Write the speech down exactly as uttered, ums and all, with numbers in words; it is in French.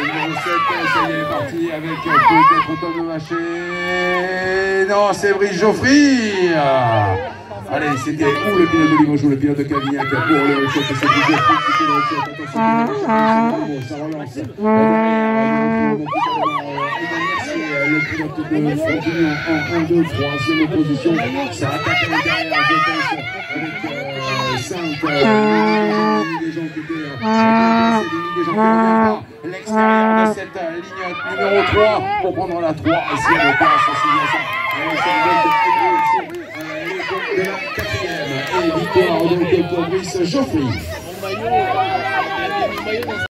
numéro sept, ça y est, il est parti avec peut-être Antoine de Maché. Non, c'est Brice Geoffry. Allez, c'était où le pilote de Limoges ou le pilote de Cavignac pour le choc de ce Brice Geoffry qui fait le choc. Attention, ça relance. Le pilote de Frontigny en un, deux, troisième position. Ça attaque derrière, je pense, avec cinq des gens qui étaient des gens qui n'avaient pas l'extérieur de cette ligne numéro trois pour prendre la troisième place. C'est de la quatrième et victoire donc pour Brice Geoffry.